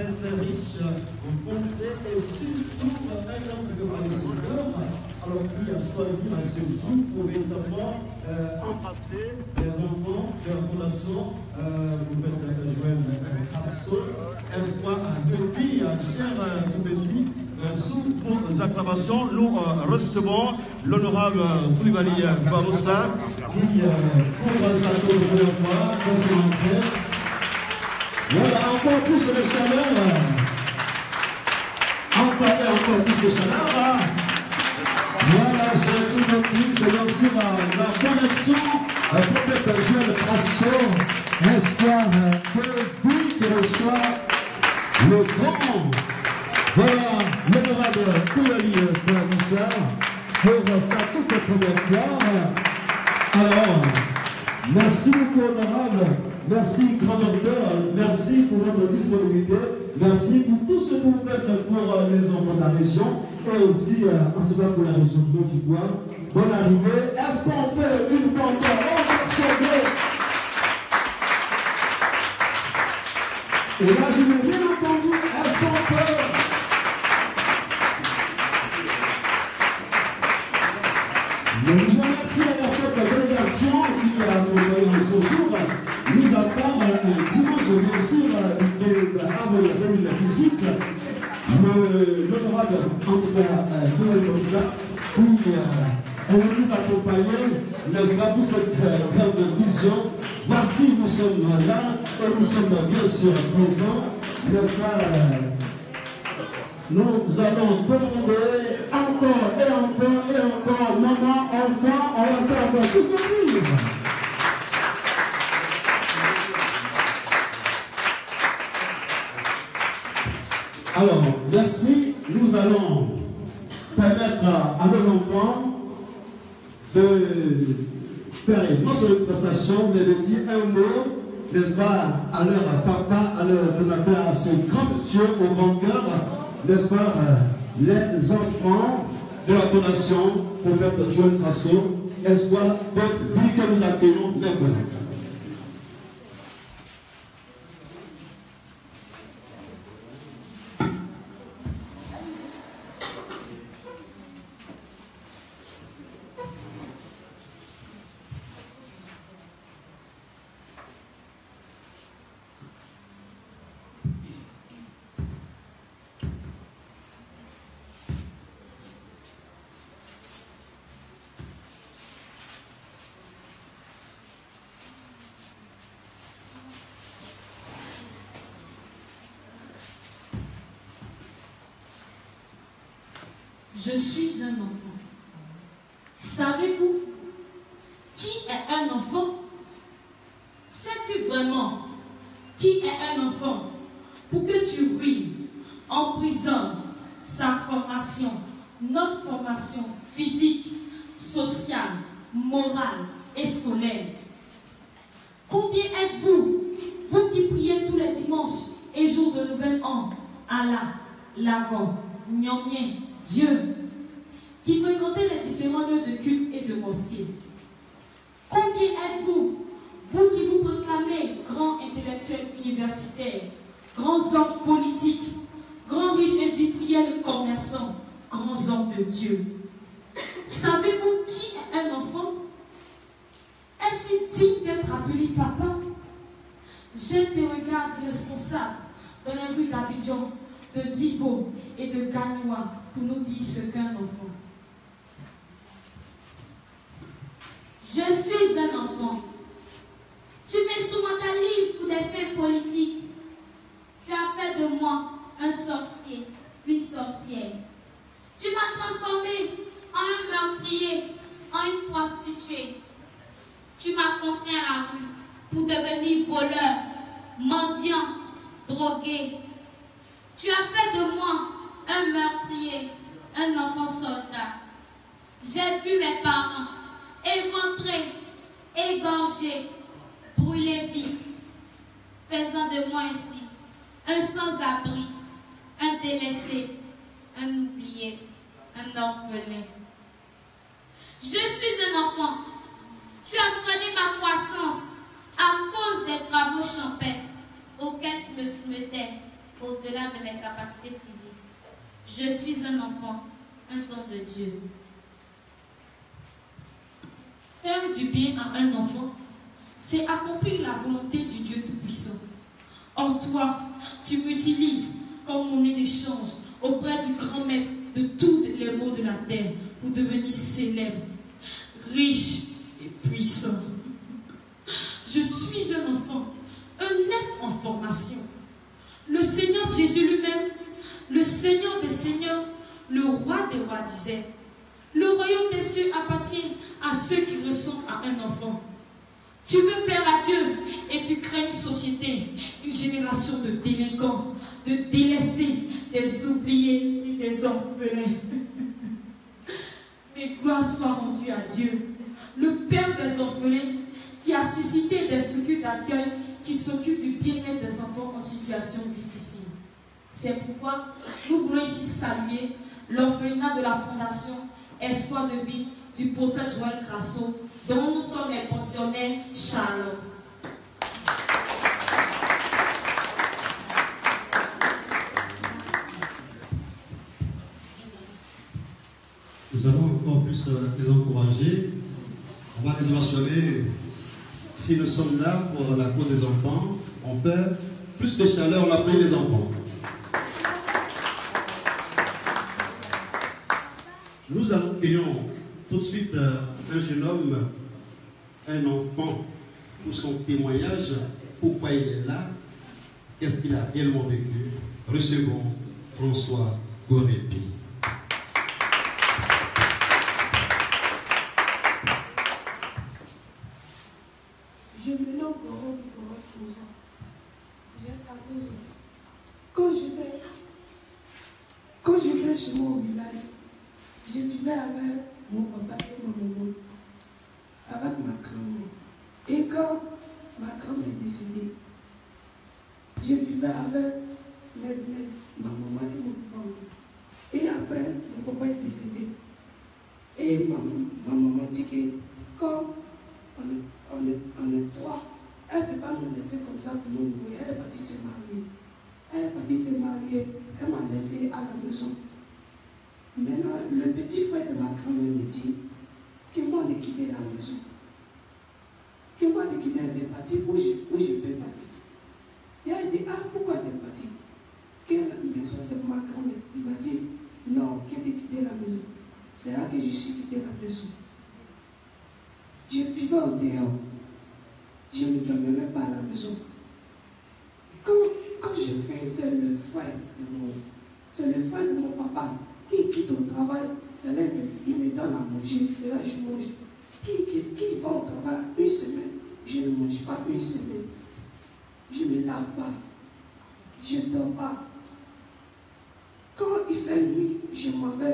très riche en pensée et surtout un homme de connaisseur, alors qui a choisi un seul jour pour véritablement embrasser les enfants de la fondation Joël Crasso, espoir de filles, chers Koubeti. Sous vos acclamations, nous recevons l'honorable Koulibaly Baroussa qui, pour sa première fois, va se montrer. Voilà, encore plus de chaleur. Encore et encore plus de chaleur. Voilà, c'est tout petit, c'est bien sûr la connexion peut-être Joël Crasso, espoir de vie qui reçoit le grand. Voilà, l'honorable Koulibaly Baroussa pour sa toute première fois. Alors, merci beaucoup honorable, merci grand docteur, merci pour votre disponibilité, merci pour tout ce que vous faites pour les enfants de la région et aussi, en tout cas pour la région de Côte d'Ivoire. Bonne arrivée. Est-ce qu'on fait une fois encore? On va sauver. Et là, je n'ai rien entendu. Est-ce qu'on peut? Je vous remercie d'avoir fait la délégation qui a accompagné ce jour, mis à part dimanche, bien sûr, des avril 2018, l'honorable Andrea Koulibaly qui elle nous accompagner, n'est-ce pas, pour cette grande vision. Voici, nous sommes là, et nous sommes bien sûr présents, n'est-ce pas? Nous allons demander encore et encore et encore, maman, enfant, on va faire encore plus de vivre. Alors, merci. Nous allons permettre à nos enfants de faire non seulement une prestation, mais de dire un mot, n'est-ce pas, à leur papa, à leur donateur, à ce grand monsieur au grand cœur, n'est-ce pas, les enfants de la fondation Prophète Joël Crasso, espoir de vie que nous accueillons maintenant. Je suis un enfant. Savez-vous qui est un enfant? Sais-tu vraiment qui est un enfant pour que tu ruines, emprisonnes sa formation, notre formation physique, sociale, morale et scolaire? Combien êtes-vous, vous qui priez tous les dimanches et jours de nouvel an, Allah, Lagon, Nyamien, Dieu, qui fréquentez les différents lieux de culte et de mosquées? Combien êtes-vous, vous qui vous proclamez grands intellectuels universitaires, grands hommes politiques, grands riches industriels et commerçants, grands hommes de Dieu? Savez-vous qui est un enfant? Es-tu digne d'être appelé papa? Jette tes regards irresponsables dans les rues d'Abidjan, de Dibo et de Gagnoua pour nous dire ce qu'un enfant. Je suis un enfant. Tu m'instrumentalises pour des fins politiques. Tu as fait de moi un sorcier, une sorcière. Tu m'as transformé en un meurtrier, en une prostituée. Tu m'as contraint à la rue pour devenir voleur, mendiant, drogué. Tu as fait de moi un meurtrier, un enfant soldat. J'ai vu mes parents éventrés, égorgés, brûlés vifs, faisant de moi ainsi un sans-abri, un délaissé, un oublié, un orphelin. Je suis un enfant. Tu as freiné ma croissance à cause des travaux champêtres auxquels tu me soumettais au-delà de mes capacités physiques. Je suis un enfant, un don de Dieu. Faire du bien à un enfant, c'est accomplir la volonté du Dieu Tout-Puissant. Or toi, tu m'utilises comme monnaie d'échange auprès du grand maître de tous les maux de la terre pour devenir célèbre, riche et puissant. Je suis un enfant, un être en formation. Le Seigneur Jésus lui-même, le Seigneur des Seigneurs, le Roi des Rois disait, le royaume des cieux appartient à ceux qui ressemblent à un enfant. Tu veux plaire à Dieu et tu crées une société, une génération de délinquants, de délaissés, des oubliés et des orphelins. Mais gloire soit rendue à Dieu, le Père des orphelins, qui a suscité des structures d'accueil qui s'occupent du bien-être des enfants en situation difficile. C'est pourquoi nous voulons ici saluer l'orphelinat de la Fondation Espoir de vie du prophète Joël Grasso, dont nous sommes les pensionnaires Charlotte. Nous allons encore plus les encourager. On va les mentionner. Si nous sommes là pour la cause des enfants, on peut plus de chaleur, on appelle les enfants. Nous accueillons tout de suite un jeune homme, un enfant, pour son témoignage, pourquoi il est là, qu'est-ce qu'il a réellement vécu. Recevons François Gorepi. Je me nomme Gorepi François. J'ai 14 ans. Quand j'étais chez moi au village, je vivais avec mon papa et ma maman, avec ma grand-mère. Et quand ma grand-mère est décédée, je vivais avec ma maman et mon papa. Et après, mon papa est décédé. Et ma maman dit que quand on est trois, elle ne peut pas nous laisser comme ça pour nous nourrir. Elle est partie se marier. Elle m'a laissé à la maison. Maintenant, le petit frère de ma grand-mère me dit que moi de quitter la maison. Que moi de quitter des parties où je peux partir. Et elle dit, ah, pourquoi tu es parti? Quelle maison c'est ma grand-mère? Il m'a dit, non, que de quitter la maison. C'est là que je suis quitté la maison. Je vivais au dehors. Je ne dormais même pas à la maison. Quand je fais, c'est le frère de mon papa qui quitte au travail. C'est là il me donne à manger, c'est là je mange. Qui va au travail une semaine, je ne mange pas une semaine. Je ne me lave pas. Je ne dors pas. Quand il fait nuit, je m'en vais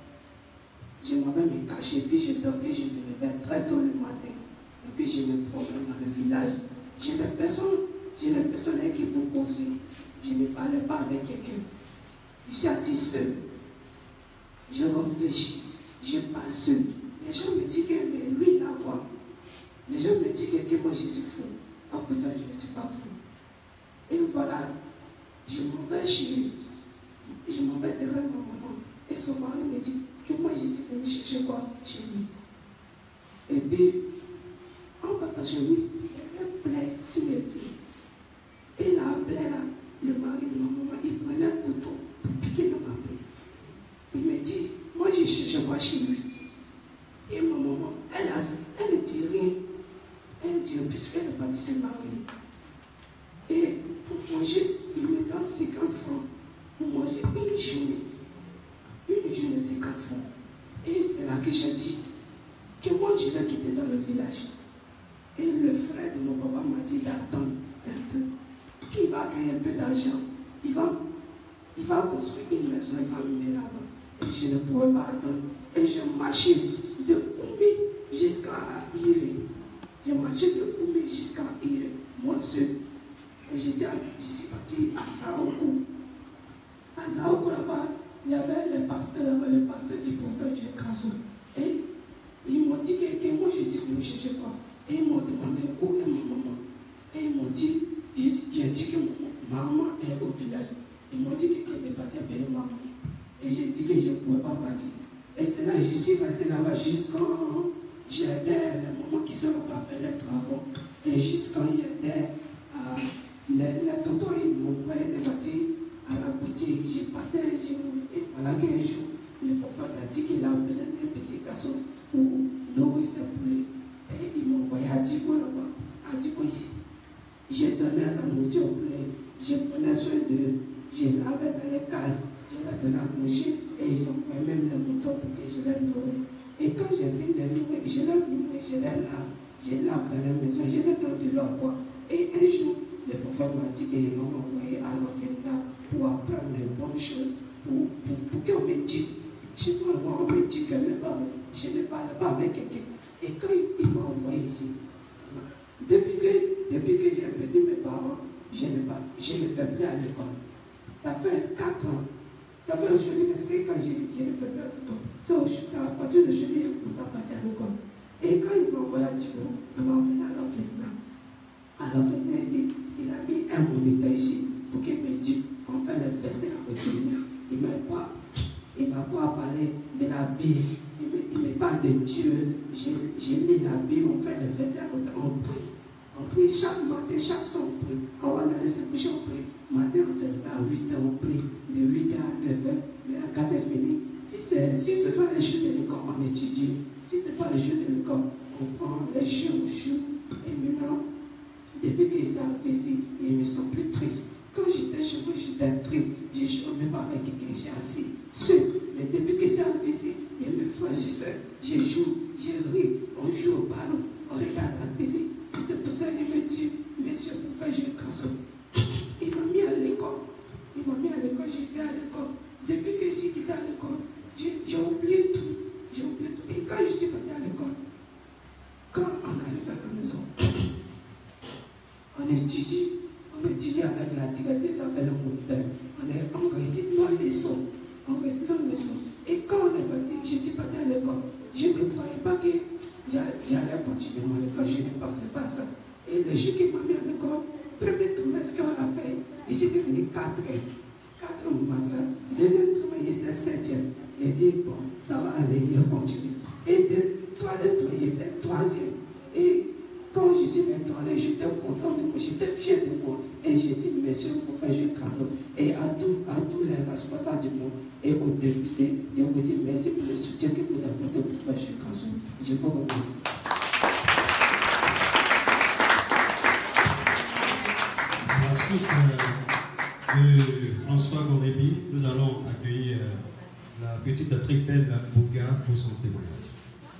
me cacher, puis je dors et je me réveille très tôt le matin. Et puis je me promène dans le village. J'ai des personnes qui vous conseillent. Je ne parlais pas avec quelqu'un. Je suis assis seul. Je réfléchis. Je parle seul. Les gens me disent que mais lui, il a quoi? Les gens me disent que moi je suis fou. Oh putain, je ne suis pas fou. Et voilà, je m'en vais chez lui. Je m'en vais derrière ma maman. Et son mari me dit que moi je suis venu chercher quoi chez lui. Et puis, en partant chez lui, il y avait une plaie sur mes pieds. Et la plaie là, le mari de ma maman, il prenait un couteau pour piquer dans ma plaie. Il me dit, moi je cherche quoi chez lui. Et ma maman, elle ne dit rien. Elle ne dit rien puisqu'elle n'est pas dit se marier. Et pour manger, il me donne 50 francs pour manger une journée. Une journée, 50 francs. Et c'est là que j'ai dit que moi je vais quitter dans le village. Et le frère de mon papa m'a dit d'attendre un peu. Qu'il va gagner un peu d'argent. Il va construire une maison, il va me mettre là-bas. Et je ne pourrais pas attendre. Et je marchais de Oumé jusqu'à Iré. Je marchais de Oumé jusqu'à Iré, moi seul. Et je suis parti à Zaoku. À Zaoku là-bas, il y avait le pasteur du prophète Joël Grasso. Et ils m'ont dit que moi je suis venu chercher quoi. Et ils m'ont demandé où est ma maman. Et ils m'ont dit, j'ai dit que ma maman est au village. Ils m'ont dit que quelqu'un est parti appeler moi. Et j'ai dit que je ne pouvais pas partir. Et c'est là que je suis resté là-bas jusqu'en j'étais le moment qui ne pas fait les travaux. Et jusqu'à j'étais les tontons, ils m'envoyaient des parties à la boutique. J'ai parti un jour, et voilà qu'un jour, le prophète a dit qu'il a besoin d'un petit garçon pour nourrir ses poulets. Et ils m'ont envoyé à Djibo là-bas, à Djibo ici. J'ai donné la nourriture au poulet, j'ai pris soin d'eux, j'ai lavé dans les cages, je leur donné à manger et ils ont pris même les moutons pour que je les nourrisse. Et quand j'ai fini de nourrir, je les nourris, je les lave dans la maison, je les donne de leur bois. Et un jour, le prophète m'a dit qu'ils vont m'envoyer à l'orphelinat pour apprendre les bonnes choses, pour qu'on me dise. Chez moi, on me dit que je ne parle pas avec quelqu'un. Et quand il m'a envoyé ici, depuis que j'ai perdu mes parents, je ne vais plus à l'école. Ça fait 4 ans. Ça fait aujourd'hui que 5 ans que je ne peux plus à l'école. C'est à partir de jeudi, je commence à partir à l'école. Et quand il m'a envoyé à Djibo, il m'a emmené à l'orphelinat. À l'orphelinat, il a mis un moniteur ici pour qu'il me dise, on fait le verset à retourner. Il ne m'a pas parlé de la Bible. Il me parle de Dieu. J'ai lu la Bible, on fait le verset à retourner, on prie. On prie chaque matin, chaque soir on prie. On va dans les services, on prie. Matin, on se lève à 8h, on prie. De 8h à 9h, mais la classe est finie. Si ce sont les jours de l'école, on étudie. Si ce n'est pas les jours de l'école, on prend les jours, on joue. Et maintenant, depuis que ça arrivé ici, ils me sont plus tristes. Quand j'étais chez moi, j'étais triste. Je ne jouais même pas avec quelqu'un, j'ai assis seul. Mais depuis que ça arrivé ici, il y a mes frères et soeurs. Je joue, je ris, on joue au ballon, on regarde la télé. C'est pour ça que je me dis, monsieur, pour faire jouer garçon. Il m'a mis à l'école. J'ai fait à l'école. Depuis que je suis quitté à l'école, j'ai oublié tout. Et quand je suis parti à l'école, quand on arrive à la maison, on étudie avec la directrice, avec le moniteur. On récite nos leçons. Et quand on est parti, je suis parti à l'école. Je ne croyais pas que j'allais continuer mon école, je ne pensais pas ça. Et le jour qui m'a mis à l'école, premier trimestre qu'on a fait, il s'est devenu 4e. 4e matin, deuxième trimestre, il était 7e. Il dit, bon, ça va aller, il continue. Et le troisième trimestre, il était 3e. Et quand je suis venu à j'étais content de moi, j'étais fier de moi. Et j'ai dit, monsieur, vous pouvez jouer 4 ans. Et à tous les responsables du monde et aux députés, je vous dis merci pour le soutien que vous apportez pour faire jouer 4 ans. Je vous remercie. Ensuite de François Gorébi, nous allons accueillir la petite Tripel Bouga pour son témoignage.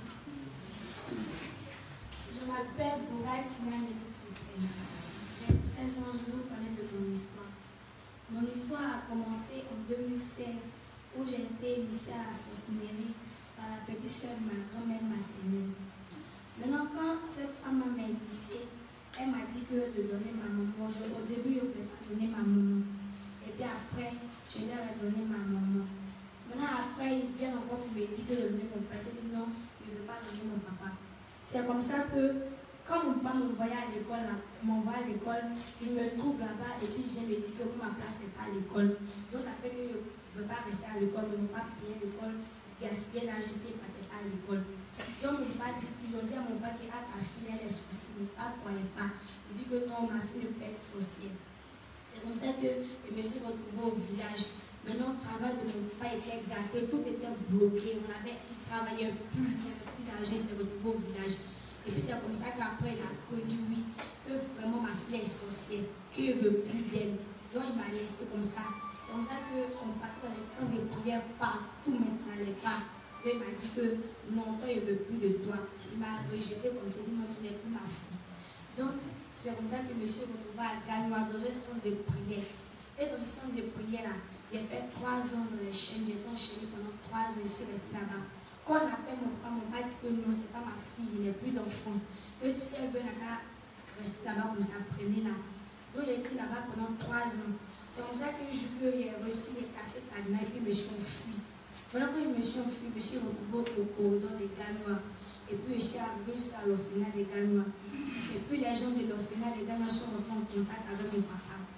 Je m'appelle Bouga Tinane. J'ai 13 ans, je vais vous parler de mon histoire. Mon histoire a commencé en 2016 où j'ai été initiée à la sorcellerie par la petite soeur de ma grand-mère maternelle. Maintenant, quand cette femme m'a initiée, elle m'a dit que de donner ma maman. Au début, je ne voulais pas donner ma maman. Et puis après, je leur ai donné ma maman. Maintenant, après, il vient encore pour me dire que de donner mon père. J'ai dit non, je ne veux pas donner mon papa. C'est comme ça que, quand mon papa m'envoyait à l'école, je me trouve là-bas et puis je me dis que ma place n'est pas à l'école. Donc ça fait que je ne veux pas rester à l'école, je ne veux pas payer l'école, gaspiller l'argent et partir à l'école. Donc mon papa dit, ils ont dit à mon papa que ta fille elle est sorcière, mon papa ne croyait pas. Il dit que non, ma fille ne peut être sorcière. C'est comme ça que je me suis retrouvée au village. Maintenant, le travail de mon papa était gâté, tout était bloqué, il ne travaillait plus, il n'y avait plus d'argent, il s'est retrouvé au village. Et puis c'est comme ça qu'après il a dit oui, que vraiment ma fille est sorcière, qu'il ne veut plus d'elle. Donc il m'a laissé comme ça. C'est comme ça qu'on partait dans les temps de prière partout, mais ça n'allait pas. Et il m'a dit que non, toi il ne veut plus de toi. Il m'a rejeté comme ça, il dit non, tu n'es plus ma fille. Donc c'est comme ça que je me suis retrouvée à Gagnois dans un centre de prière. Et dans ce centre de prière là, j'ai fait 3 ans dans les chaînes, j'étais enchaînée pendant 3 ans, je suis restée là-bas. Quand on appelle mon papa dit que non, ce n'est pas ma fille, il n'est plus d'enfant. Que si elle veut rester là-bas, comme ça, prenez-la. Donc j'ai été là-bas pendant 3 ans. C'est comme ça qu'un jour, j'ai réussi à casser ta cadenas et puis je me suis enfuie. Pendant que je me suis enfuie, je me suis retrouvée au corridor des Gagnois. Et puis je suis arrivée jusqu'à l'orphelinat des Gagnois. Et puis les gens de l'orphelinat des Gagnois sont rentrés en contact avec mon papa.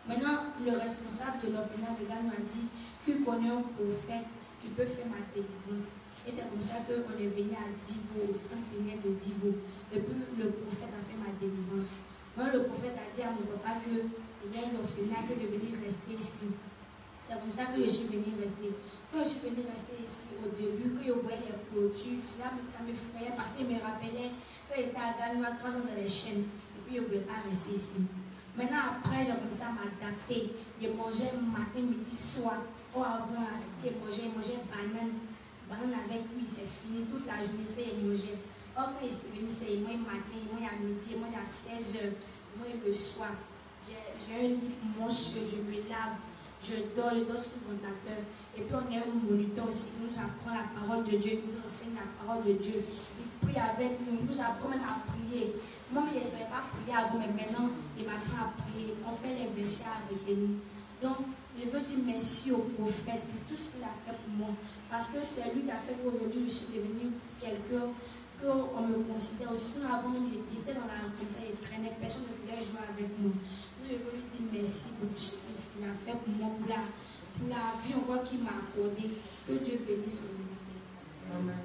Maintenant, le responsable de l'orphelinat de Ghana m'a dit qu'il connaît un prophète qui peut faire ma délivrance. Et c'est comme ça qu'on est venu à Divo, au centre pénal de Divo. Et puis le prophète a fait ma délivrance. Moi, le prophète a dit à mon papa qu'il y a une orphelinat, que de venir rester ici. C'est comme ça que je suis venue rester. Quand je suis venue rester ici au début, quand je voyais les clôtures, ça m'effrayait parce qu'il me rappelait quand j'étais à Ghana, 3 ans dans les chaînes. Et puis je ne voulais pas rester ici. Maintenant, après, j'ai commencé à m'adapter. Je mangeais matin, midi, soir. Oh, avant, je mangeais banane avec lui, c'est fini. Toute la journée, c'est manger. Oh, quand il est venu, c'est moi matin, moi à midi, moi à 16h, moi le soir. J'ai un lit monstrueux, je me lave, je dors sur le ventilateur. Et puis, on est un moniteur aussi, qui nous apprend la parole de Dieu, qui nous enseigne la parole de Dieu. Il prie avec nous, il nous apprend même à prier. Moi, je ne savais pas prier avant, mais maintenant, il m'apprend à prier. On fait les versets à retenir. Donc, je veux dire merci au prophète pour tout ce qu'il a fait pour moi. Parce que c'est lui qui a fait qu'aujourd'hui, je suis devenue quelqu'un qu'on me considère aussi. Avant, j'étais dans la rue comme ça, il traînait, personne ne voulait jouer avec moi. Donc, je veux lui dire merci pour tout ce qu'il a fait pour moi, pour la vie encore qu'il m'a accordée. Que Dieu bénisse son ministère. Amen.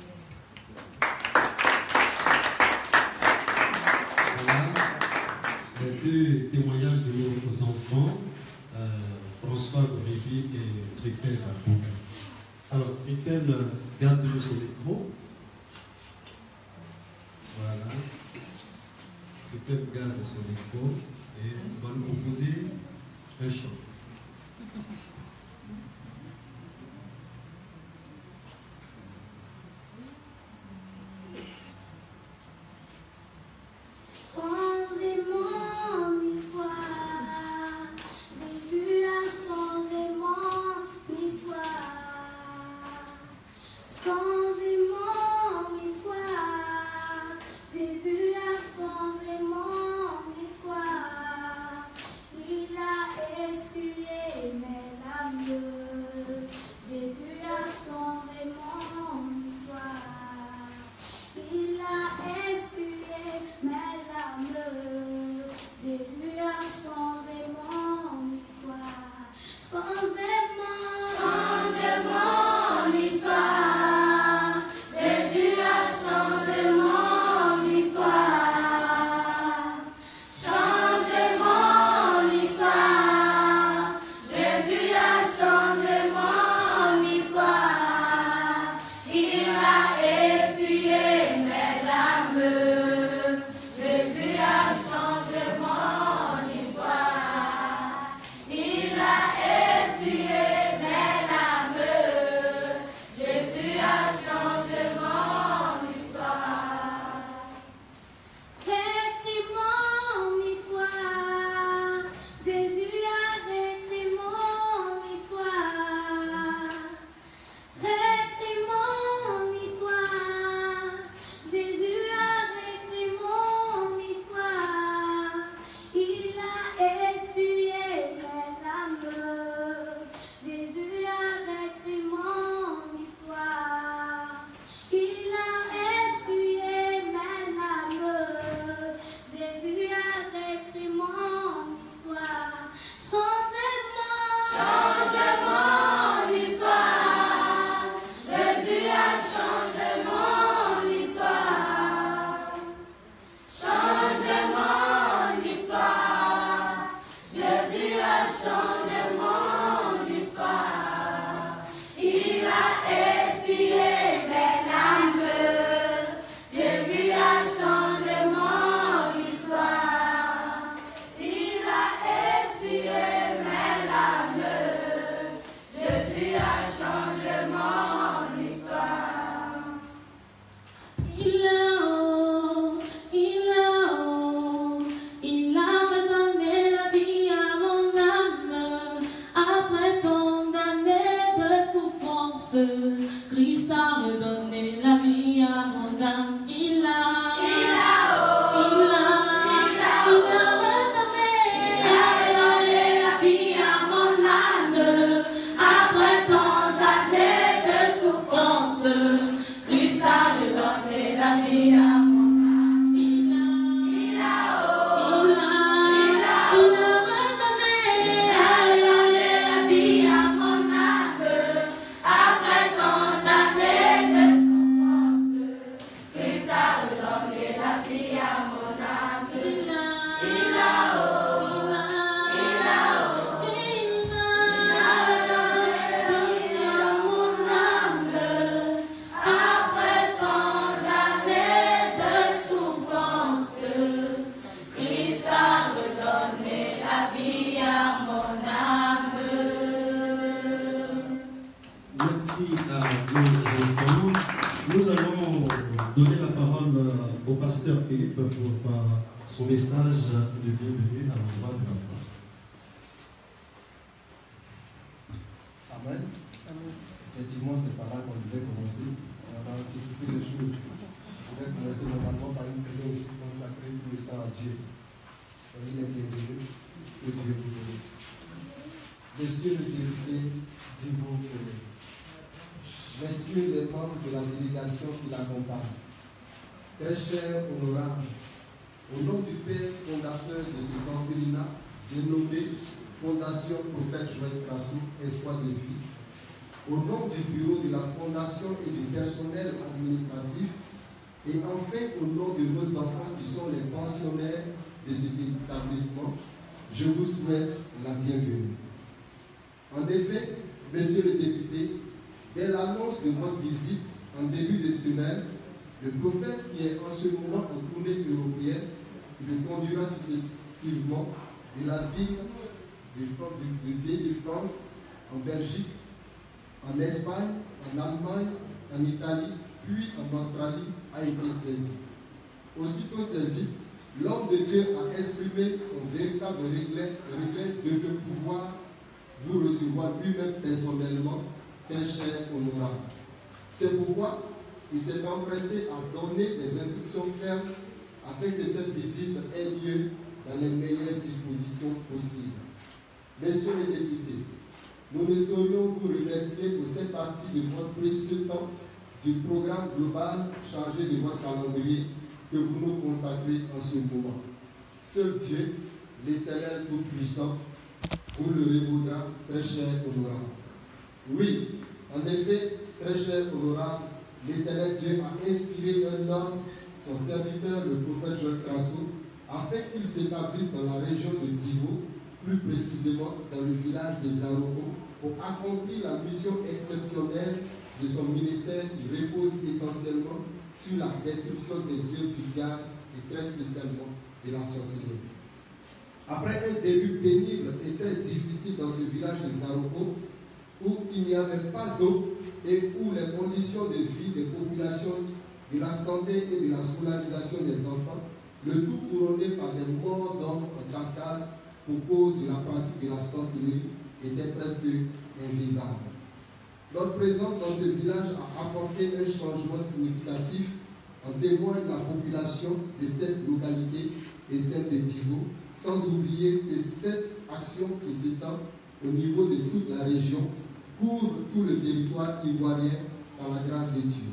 Les deux témoignages de nos enfants, François Gorévi et Tripel. Alors, Tripel, garde son micro. Voilà. Tripel garde son micro et on va nous proposer un chant. Il a essuie à nos enfants. Nous allons donner la parole au pasteur Philippe pour son message de bienvenue à l'endroit de la foi. Amen. Effectivement, c'est par là qu'on devait commencer. On a anticipé les choses. On devait commencer normalement par une prière aussi consacrée tout le temps à Dieu. Soyez les bienvenus. Que Dieu vous bénisse. Messieurs les députés d'Ivo Pelé, messieurs les membres de la délégation qui l'accompagnent, très chers honorables, au nom du Père fondateur de ce orphelinat, dénommé Fondation Prophète Joël Crasso, Espoir de vie, au nom du bureau de la Fondation et du personnel administratif, et enfin au nom de nos enfants qui sont les pensionnaires de cet établissement, je vous souhaite la bienvenue. En effet, messieurs les députés, dès l'annonce de votre visite en début de semaine, le prophète qui est en ce moment en tournée européenne le conduira successivement de la ville du pays de France, en Belgique, en Espagne, en Allemagne, en Italie, puis en Australie, a été saisi. Aussitôt saisi, l'homme de Dieu a exprimé son véritable regret de ne pouvoir vous recevoir lui-même personnellement, très cher honorable. C'est pourquoi il s'est empressé à donner des instructions fermes afin que cette visite ait lieu dans les meilleures dispositions possibles. Messieurs les députés, nous ne saurions vous remercier pour cette partie de votre précieux temps du programme global chargé de votre calendrier que vous nous consacrez en ce moment. Seul Dieu, l'Éternel Tout-Puissant, vous le révaudra, très cher honorable. Oui, en effet, très cher honorable, l'Éternel Dieu a inspiré un homme, son serviteur, le prophète Joël Crasso, afin qu'il s'établisse dans la région de Divo, plus précisément dans le village de Zaroko, pour accomplir la mission exceptionnelle de son ministère qui repose essentiellement sur la destruction des œuvres du diable et très spécialement de la sorcellerie. Après un début pénible et très difficile dans ce village de Zaroko, où il n'y avait pas d'eau et où les conditions de vie des populations, de la santé et de la scolarisation des enfants, le tout couronné par des morts d'hommes en cascade pour cause de la pratique de la sorcellerie, était presque invivable. Notre présence dans ce village a apporté un changement significatif, en témoigne la population de cette localité et celle de Divo, sans oublier que cette action qui s'étend au niveau de toute la région couvre tout le territoire ivoirien par la grâce de Dieu.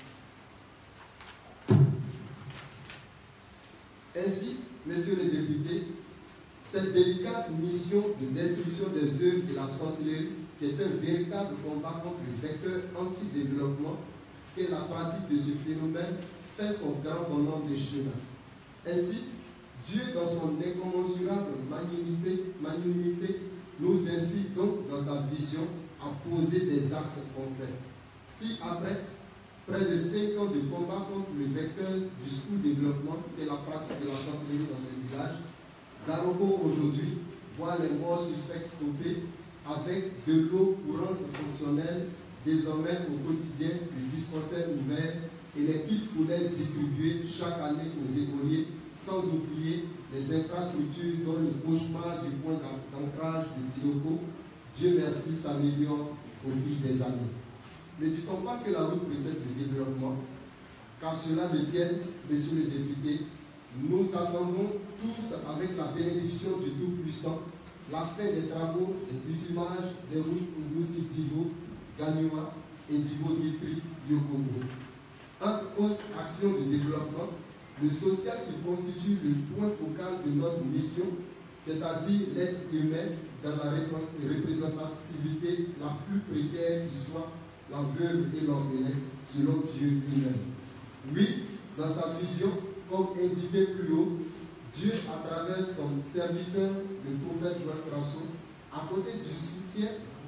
Ainsi, messieurs les députés, cette délicate mission de destruction des œuvres de la sorcellerie, qui est un véritable combat contre le vecteur anti-développement, et la pratique de ce phénomène fait son grand bonhomme de chemin. Ainsi, Dieu, dans son incommensurable magnanimité, nous inspire donc dans sa vision à poser des actes concrets. Si après près de 5 ans de combat contre le vecteur du sous-développement et la pratique de la sorcellerie dans ce village, Zaroko aujourd'hui voit les morts suspects stoppés avec de l'eau courante fonctionnelle, désormais au quotidien, les dispensaires ouverts et les kits scolaires distribués chaque année aux écoliers, sans oublier les infrastructures dont le cauchemar du point d'ancrage de Tidoko, Dieu merci, s'améliore au fil des années. Ne dit-on pas que la route précède le développement? Car cela me tienne, messieurs les députés, nous attendons tous avec la bénédiction du Tout-Puissant la fin des travaux de bitumage des routes Ngoussi Divo, Gagnoua et Divo Ditri Yokobo. Entre autres actions de développement, le social qui constitue le point focal de notre mission, c'est-à-dire l'être humain dans la représentativité la plus précaire qui soit, la veuve et l'orphelin, selon Dieu lui-même. Oui, dans sa vision, comme indiqué plus haut, Dieu, à travers son serviteur, le prophète Joël Crasso, à côté du soutien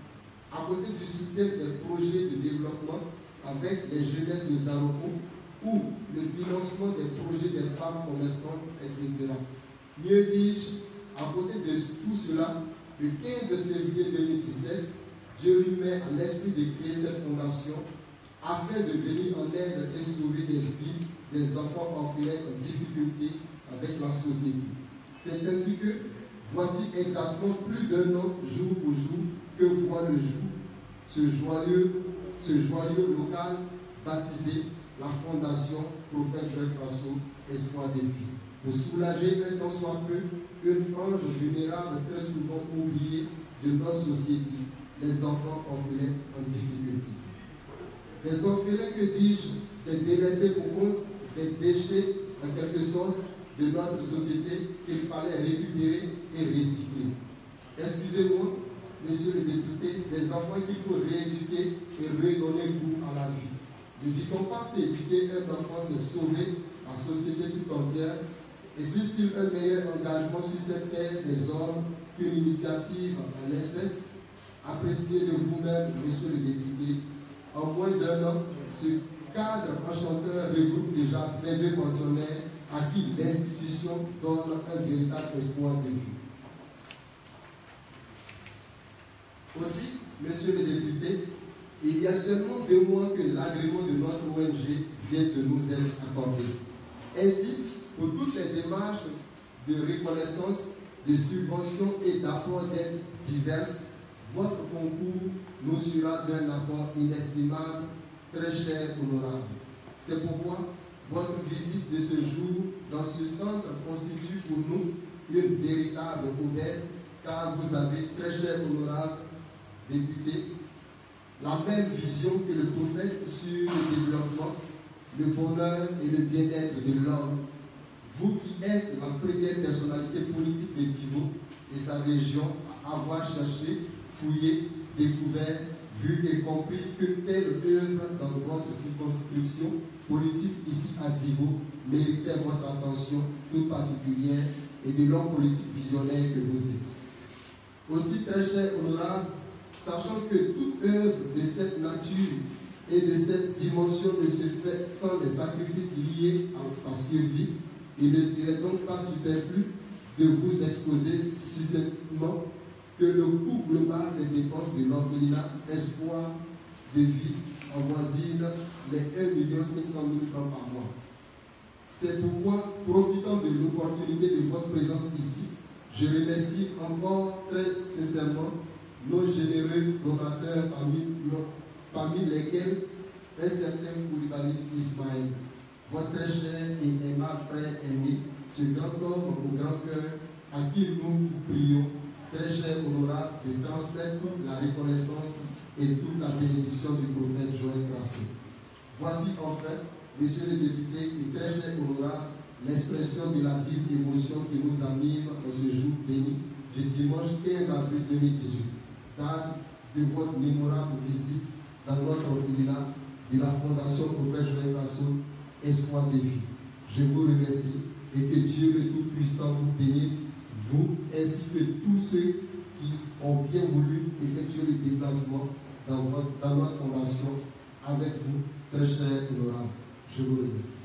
des projets de développement avec les jeunesses de Zaroko, ou le financement des projets des femmes commerçantes, etc. Mieux dis-je, à côté de tout cela, le 15 février 2017, Dieu lui met à l'esprit de créer cette fondation afin de venir en aide et sauver des vies des enfants orphelins en difficulté avec la société. C'est ainsi que, voici exactement plus d'un an, jour pour jour, que voit le jour ce joyeux local baptisé la Fondation Prophète Joël Crasso, Espoir des vies, pour soulager un tant soit peu une frange vulnérable très souvent oubliée de notre société, les enfants orphelins en difficulté. Les orphelins, que dis-je, des délaissés pour compte, des déchets en quelque sorte de notre société qu'il fallait récupérer et recycler. Excusez-moi, monsieur le député, des enfants qu'il faut rééduquer et redonner goût à la vie. Ne dit-on pas qu'éduquer un enfant, c'est sauver la société tout entière? Existe-t-il un meilleur engagement sur cette terre des hommes qu'une initiative en l'espèce? Appréciez de vous-même, monsieur le député, en moins d'un an, ce cadre enchanteur regroupe déjà 22 pensionnaires à qui l'institution donne un véritable espoir de vie. Aussi, monsieur le député, il y a seulement 2 mois que l'agrément de notre ONG vient de nous être accordé. Ainsi, pour toutes les démarches de reconnaissance, de subventions et d'apports d'aide diverses, votre concours nous sera d'un apport inestimable, très cher, honorable. C'est pourquoi votre visite de ce jour dans ce centre constitue pour nous une véritable aubaine, car vous avez, très cher, honorable député, la même vision que le prophète sur le développement, le bonheur et le bien-être de l'homme. Vous qui êtes la première personnalité politique de Divo et sa région à avoir cherché, fouillé, découvert, vu et compris que telle œuvre dans votre circonscription politique ici à Divo méritait votre attention toute particulière et de l'homme politique visionnaire que vous êtes. Aussi, très cher honorable, sachant que toute œuvre de cette nature et de cette dimension ne se fait sans les sacrifices liés à sa survie, il ne serait donc pas superflu de vous exposer succinctement que le coût global des dépenses de l'orphelinat Espoir de vie avoisine les 1 500 000 francs par mois. C'est pourquoi, profitant de l'opportunité de votre présence ici, je remercie encore très sincèrement nos généreux donateurs parmi lesquels un certain Koulibaly Ismaël, votre très cher et aimable frère aîné, ce grand homme au grand cœur à qui nous vous prions, très cher honorable, de transmettre toute la reconnaissance et toute la bénédiction du prophète Joël Crasso. Voici enfin, monsieur le député et très cher honorable, l'expression de la vive émotion qui nous anime en ce jour béni du dimanche 15 avril 2018, date de votre mémorable visite dans notre orphelinat de la Fondation Prophète Joël Crasso, Espoir de vie. Je vous remercie et que Dieu le Tout-Puissant vous bénisse, vous ainsi que tous ceux qui ont bien voulu effectuer le déplacement dans notre fondation avec vous, très cher honorable. Je vous remercie.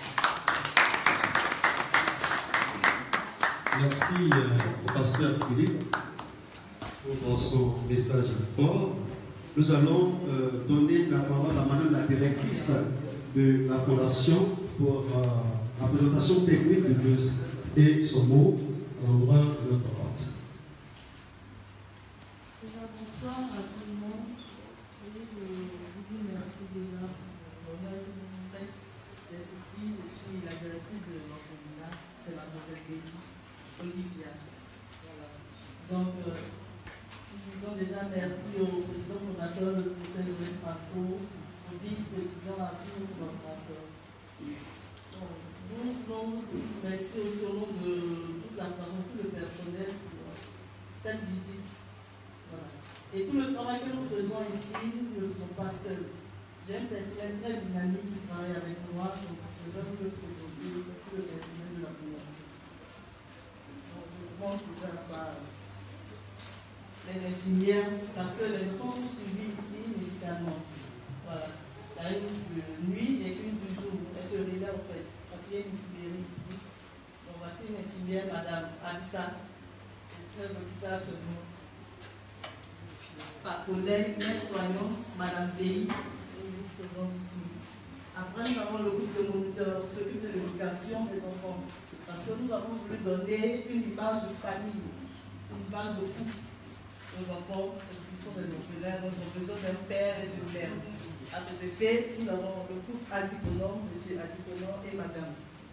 Merci au pasteur Philippe pour son message fort. Nous allons donner la parole à madame la directrice de la fondation pour la présentation technique de Dieu et son mot à l'endroit de notre hôte. Bonsoir à tout le monde. Je vous dis merci déjà pour l'honneur que vous me faites d'être ici. Je suis la directrice de l'orphelinat, c'est la mademoiselle Olivia. Voilà. Donc, nous disons déjà merci au président fondateur, le professeur Joël Crasso, au vice-président, à tous nos collaborateurs. Nous voulons merci aussi au nom de toute la famille, tout le personnel pour cette visite. Voilà. Et tout le travail que nous faisons ici, nous ne le faisons pas seuls. J'ai un personnel très dynamique qui travaille avec moi, donc je vais vous le présenter, tout le personnel de la fondation. Donc je pense déjà par les infirmières, parce que les enfants sont suivis ici médicalement. Voilà. Il y a une de nuit et une du jour. Elle se relaie en fait, parce qu'il y a une infirmerie ici. Donc voici une infirmière, madame Alissa, qui est très occupée à ce moment. sa collègue, l'aide-soignante, Madame Béhi, que nous présente ici. Après, nous avons le groupe de moniteurs qui s'occupe de l'éducation des enfants. Parce que nous avons voulu donner une image de famille, une image de couple aux enfants, parce qu'ils sont des orphelins, donc ils ont besoin d'un père et d'une mère. À cet effet, nous avons le couple Adiponor, M. Adiponor et Madame.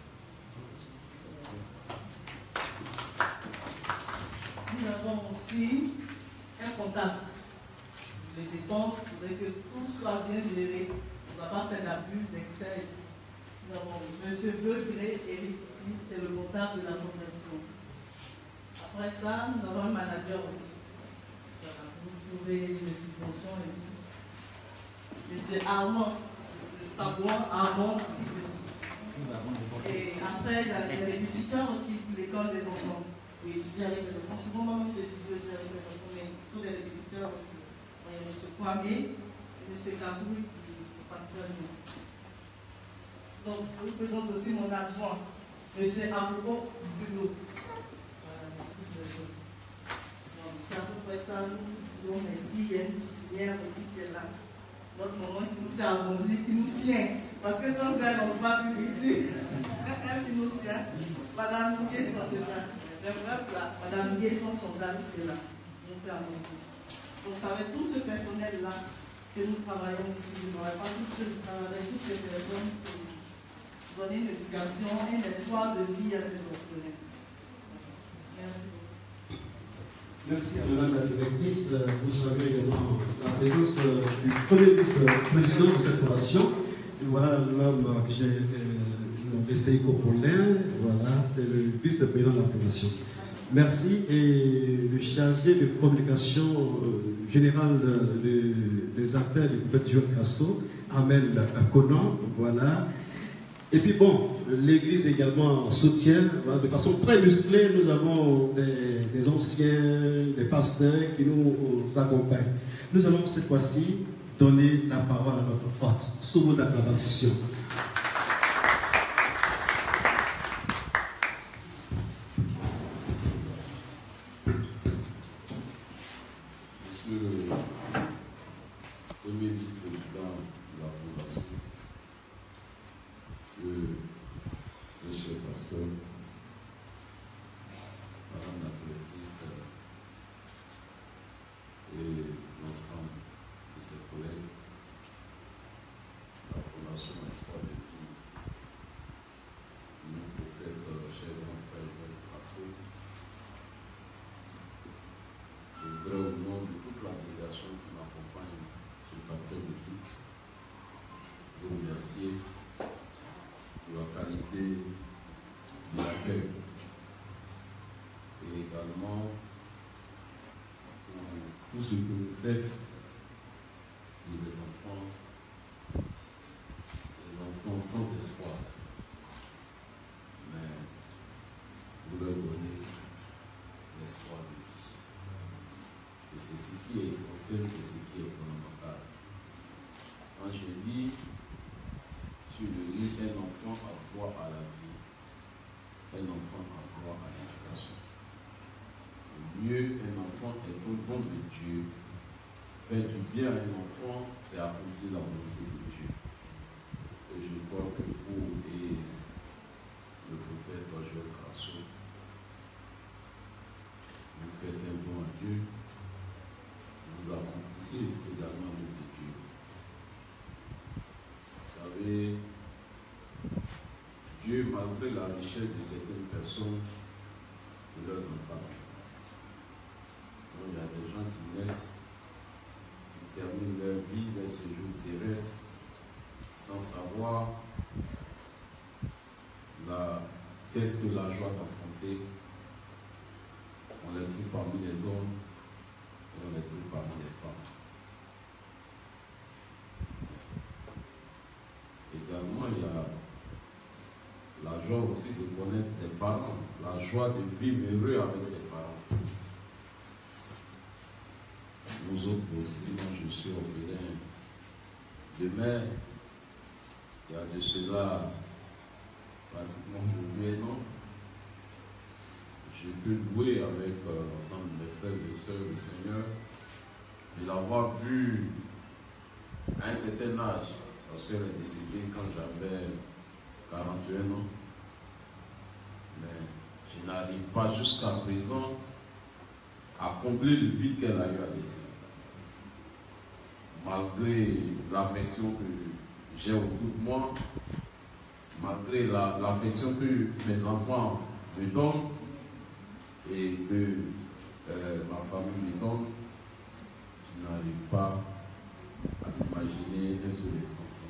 Nous avons aussi un comptable. Les dépenses, il faudrait que tout soit bien géré. On ne va pas faire d'abus, d'excès. Nous avons M. Begré, Eric ici, et le comptable de la fondation. Après ça, nous avons un manager aussi. Voilà, vous trouvez les subventions et tout. M. Armand, M. Sabouin, Armand, et après, il y a les visiteurs aussi pour l'école des enfants. Oui, étudier avec les enfants. Souvent, moi, j'étudie aussi avec les enfants, mais tous les visiteurs aussi. Il y a M. Kwame et M. Kaboui qui ne sont pas très bien. Donc, je vous présente aussi mon adjoint, M. Armand Bruno. C'est à peu près ça, nous disons merci. Il y a une cuisinière aussi qui est là. Notre maman qui nous fait arrondir, qui nous tient. Parce que sans elle, on ne va pas vivre ici. Elle qui nous tient. Madame Nguesson, c'est ça. C'est vrai, là. Madame Nguesson, son dame qui est là. Nous fait arrondir. Donc, c'est avec tout ce personnel-là que nous travaillons ici. Je n'aurais pas tout ce travail avec toutes ces personnes pour donner une éducation, un espoir de vie à ces orphelins. Merci. Merci à Madame la directrice. Vous savez également la présence du premier vice-président de cette fondation. Et voilà l'homme que j'ai nommé Seiko Paulin. Voilà, c'est le vice-président de la fondation. Merci. Et le chargé de communication générale des affaires du gouvernement Crasso, Amel Conan. Voilà. Et puis bon, l'église également soutient, voilà, de façon très musclée. Nous avons des anciens, des pasteurs qui nous accompagnent. Nous allons cette fois-ci donner la parole à notre hôte, sous vos acclamations. Monsieur le premier vice-président de la fondation, Monsieur le chef pasteur, Madame la directrice et l'ensemble de ses collègues, la fondation Espoir de vie, nos prophètes, chers frères et Crasso, je voudrais au nom de toute la délégation qui m'accompagne sur le plateau de vie, vous remercier pour la qualité de l'accueil et également pour tout ce que vous faites pour les enfants, ces enfants sans espoir, mais vous leur donnez l'espoir de vie. Et c'est ce qui est essentiel, c'est ce qui est fondamental. Quand je dis je suis devenu un enfant à droit à la vie, un enfant à droit à l'éducation. Mieux, un enfant est au don de Dieu. Faire du bien à un enfant, c'est accomplir la volonté de Dieu. Et je crois que vous et le prophète Joël Crasso, vous faites un don à Dieu, vous accomplissez également le de Dieu. Vous savez, Dieu, malgré la richesse de certaines personnes, ne leur donne pas d'enfants. Donc il y a des gens qui naissent, qui terminent leur vie, leur séjour terrestre, sans savoir qu'est-ce que la joie d'affronter. On les trouve parmi les hommes et on les trouve parmi les femmes. Également, il y a la joie aussi de connaître des parents, la joie de vivre heureux avec ses parents. Nous autres aussi, moi je suis orphelin de mère. Il y a de cela pratiquement 8 ans. Je peux louer avec l'ensemble de mes frères et sœurs du Seigneur de l'avoir vue à un certain âge, parce qu'elle est décédée quand j'avais 41 ans. Mais je n'arrive pas jusqu'à présent à combler le vide qu'elle a eu à laisser. Malgré l'affection que j'ai autour de moi, malgré l'affection que mes enfants me donnent et que ma famille me donne, je n'arrive pas à m'imaginer un seul instant sans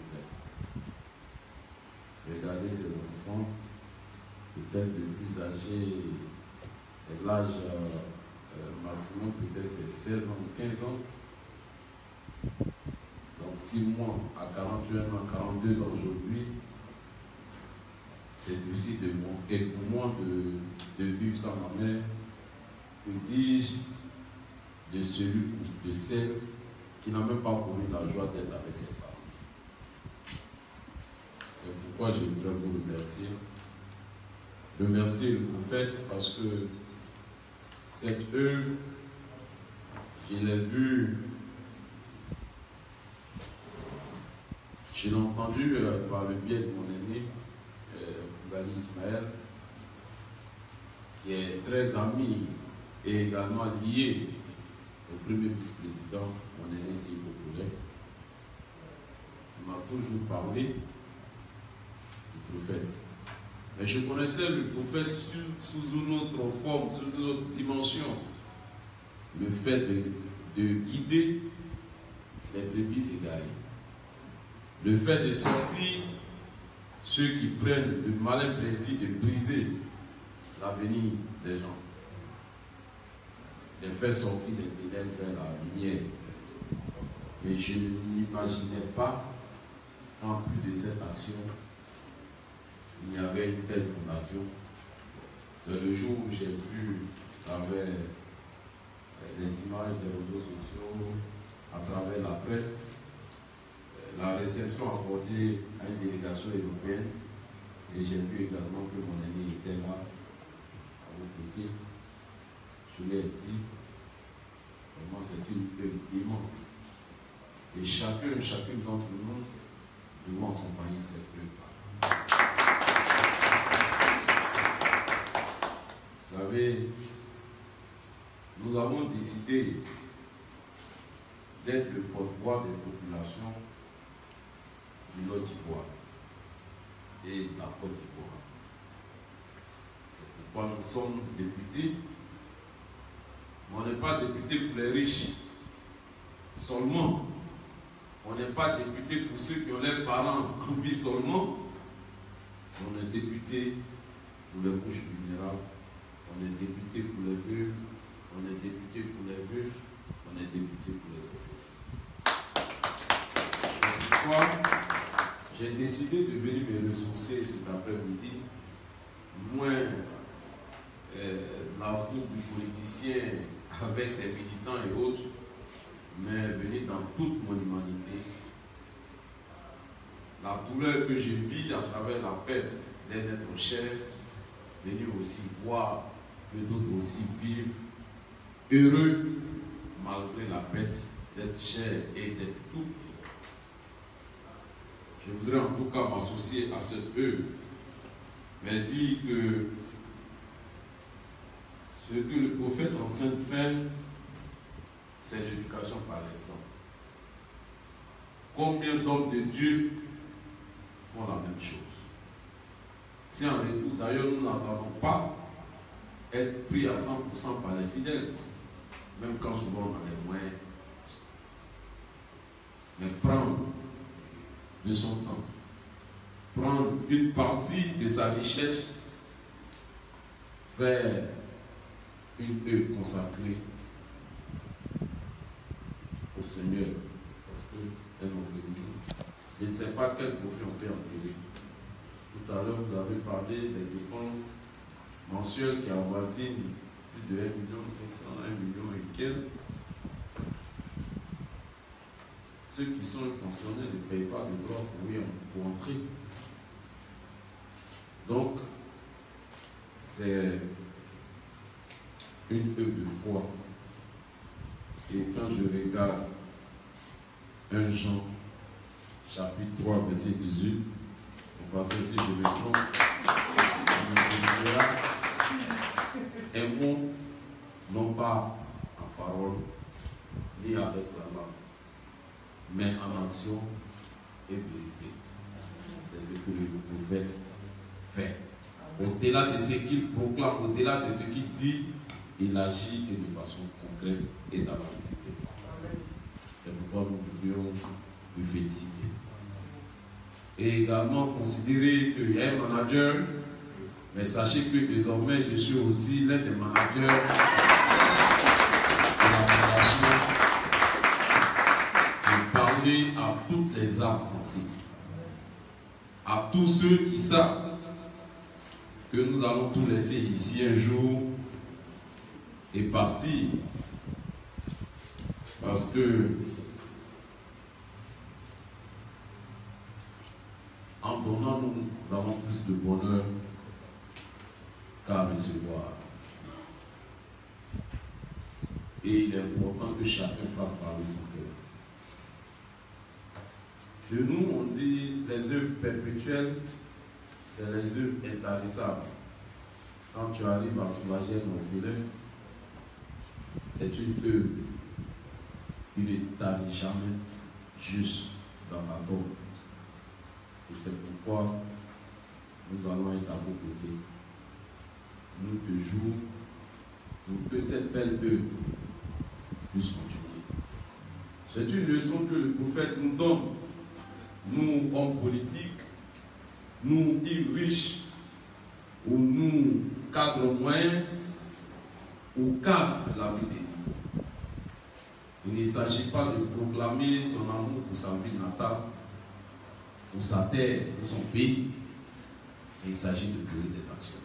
elle. Regardez ces enfants, peut-être les plus âgés, l'âge maximum peut-être c'est 16 ans, 15 ans. Donc 6 mois à 41 ans, 42 ans aujourd'hui, c'est difficile pour moi de vivre sans ma mère. Que dis-je de celui ou de celle qui n'a même pas connu la joie d'être avec ses parents? C'est pourquoi je voudrais vous remercier. Remercier le prophète parce que cette œuvre, je l'ai vue, je l'ai entendue par le biais de mon aîné, Bali Ismaël, qui est très ami et également lié au premier vice-président, mon aîné Seybo Poulet. Il m'a toujours parlé du prophète. Mais je connaissais le prophète sous une autre forme, sous une autre dimension. Le fait de guider les brebis égarées. Le fait de sortir ceux qui prennent le malin plaisir de briser l'avenir des gens. De faire sortir les ténèbres vers la lumière. Et je n'imaginais pas, en plus de cette action, il y avait une telle fondation. C'est le jour où j'ai vu, à travers les images des réseaux sociaux, à travers la presse, la réception accordée à une délégation européenne. Et j'ai vu également que mon ami était là, à vos côtés. Je lui ai dit, vraiment c'est une œuvre immense. Et chacune d'entre nous devons accompagner cette œuvre. Vous savez, nous avons décidé d'être le porte-voix des populations du Nord d'Ivoire et de la Côte d'Ivoire. C'est pourquoi nous sommes députés. Mais on n'est pas député pour les riches seulement. On n'est pas député pour ceux qui ont leurs parents en vie seulement. On est député pour les couches vulnérables. On est député pour les veuves. On est député pour les veufs. On est député pour les enfants. C'est pourquoi j'ai décidé de venir me ressourcer cet après-midi, moins la foule du politicien avec ses militants et autres, mais venir dans toute mon humanité. La douleur que je vis à travers la perte d'un être cher, venir aussi voir que d'autres aussi vivent heureux malgré la perte d'être cher et d'être tout petit. Je voudrais en tout cas m'associer à cette œuvre, mais dire que ce que le prophète est en train de faire, c'est l'éducation par l'exemple. Combien d'hommes de Dieu font la même chose? Si en retour, d'ailleurs, nous n'entendons pas être pris à 100% par les fidèles, même quand souvent on a les moyens. Mais prendre de son temps, prendre une partie de sa richesse, faire une œuvre consacrée au Seigneur, parce qu'elle m'ont fait du jour. Je ne sais pas quel profit on peut en tirer. Tout à l'heure, vous avez parlé des dépenses mensuelles qui avoisinent plus de 1,5 million, 1 million et quelques. Ceux qui sont pensionnés ne payent pas de droits pour entrer. Donc, c'est une œuvre de foi. Et quand je regarde 1 Jean, chapitre 3, verset 18, parce que si je me trompe, aimons non pas en parole, ni avec la langue, mais en action et vérité. C'est ce que le prophète fait. Au-delà de ce qu'il proclame, au-delà de ce qu'il dit, il agit et de façon concrète et dans la vérité. C'est pourquoi nous devrions le féliciter. Et également considérer qu'il y a un manager, mais sachez que désormais je suis aussi l'un des managers de la fondation de parler à toutes les âmes sensibles, à tous ceux qui savent que nous allons tout laisser ici un jour et partir, parce que en donnant, nous avons plus de bonheur qu'à recevoir. Et il est important que chacun fasse parler son cœur. Chez nous, on dit les œuvres perpétuelles, c'est les œuvres intarissables. Quand tu arrives à soulager un orphelin, c'est une œuvre qui ne tarit jamais juste dans la tombe. Et c'est pourquoi nous allons être à vos côtés. Nous te jouons pour que cette belle œuvre puisse continuer. C'est une leçon que le prophète nous donne. Nous, hommes politiques, nous, îles riches, ou nous, cadres moyens, ou cadres de la vie de Dieu. Il ne s'agit pas de proclamer son amour pour sa ville natale, pour sa terre, pour son pays. Il s'agit de poser des actions.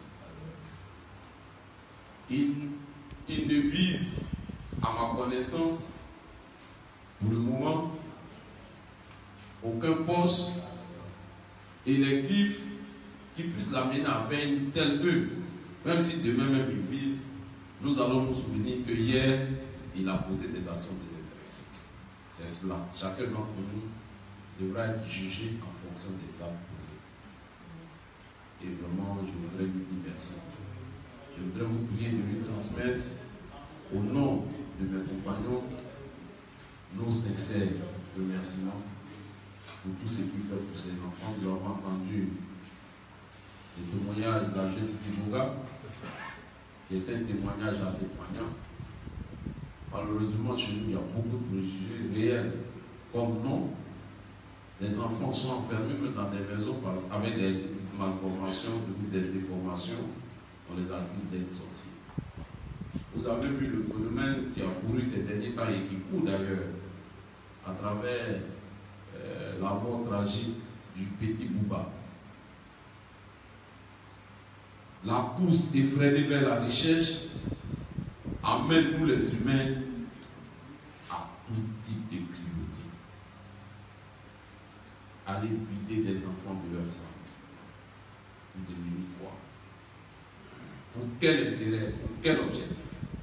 Il ne vise, à ma connaissance, pour le moment, aucun poste électif qui puisse l'amener à faire une telle œuvre. Même si demain même il vise, nous allons nous souvenir que hier, il a posé des actions désintéressées. C'est cela. Chacun d'entre nous devra être jugé en fonction des actes posés. Et vraiment, je voudrais lui dire merci. Je voudrais vous prier de lui transmettre, au nom de mes compagnons, nos sincères remerciements pour tout ce qu'il fait pour ses enfants. Nous avons entendu le témoignage de la jeune fille Boga, qui est un témoignage assez poignant. Malheureusement, chez nous, il y a beaucoup de préjugés réels, comme non. Les enfants sont enfermés même dans des maisons avec des malformations, des déformations. On les accuse d'être sorciers. Vous avez vu le phénomène qui a couru ces derniers temps et qui court d'ailleurs à travers la mort tragique du petit Bouba. La course effrénée vers la recherche amène nous les humains à tout type de cruauté. Aller vider des enfants de leur sang. De l'ennemi quoi? Pour quel intérêt? Pour quel objectif?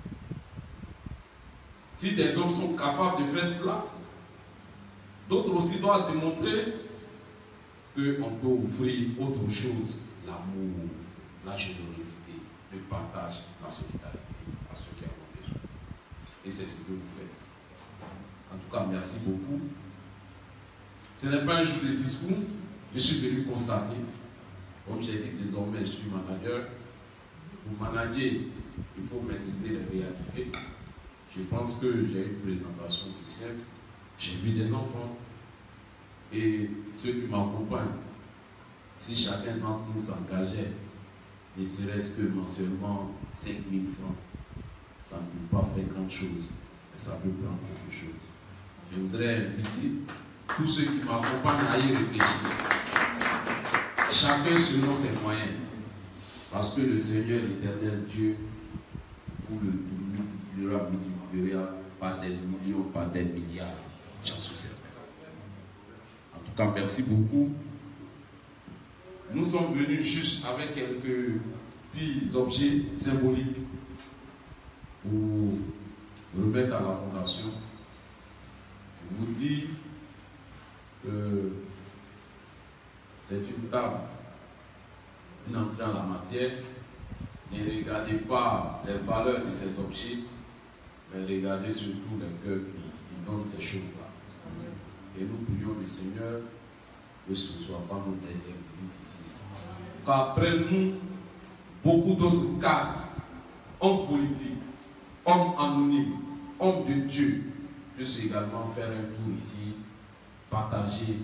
Si des hommes sont capables de faire cela, d'autres aussi doivent démontrer qu'on peut offrir autre chose, l'amour, la générosité, le partage, la solidarité à ceux qui en ont besoin. Et c'est ce que vous faites. En tout cas, merci beaucoup. Ce n'est pas un jour de discours, je suis venu constater. Comme j'ai dit désormais, je suis manager. Pour manager, il faut maîtriser les réalités. Je pense que j'ai une présentation succincte. J'ai vu des enfants. Et ceux qui m'accompagnent, si chacun d'entre nous s'engageait, ne serait-ce que mensuellement 5 000 francs, ça ne peut pas faire grand chose, mais ça peut prendre quelque chose. Je voudrais inviter tous ceux qui m'accompagnent à y réfléchir. Chacun selon ses moyens. Parce que le Seigneur, l'Éternel Dieu, vous le multipliera pas des millions, pas des milliards. J'en suis certain. En tout cas, merci beaucoup. Nous sommes venus juste avec quelques petits objets symboliques pour remettre à la fondation, vous dit que c'est une table, une entrée en la matière. Ne regardez pas les valeurs de ces objets, mais regardez surtout les cœurs qui donnent ces choses-là. Et nous prions le Seigneur que ce ne soit pas notre dernière visite ici. Qu'après nous, beaucoup d'autres cadres, hommes politiques, hommes anonymes, hommes de Dieu, puissent également faire un tour ici, partager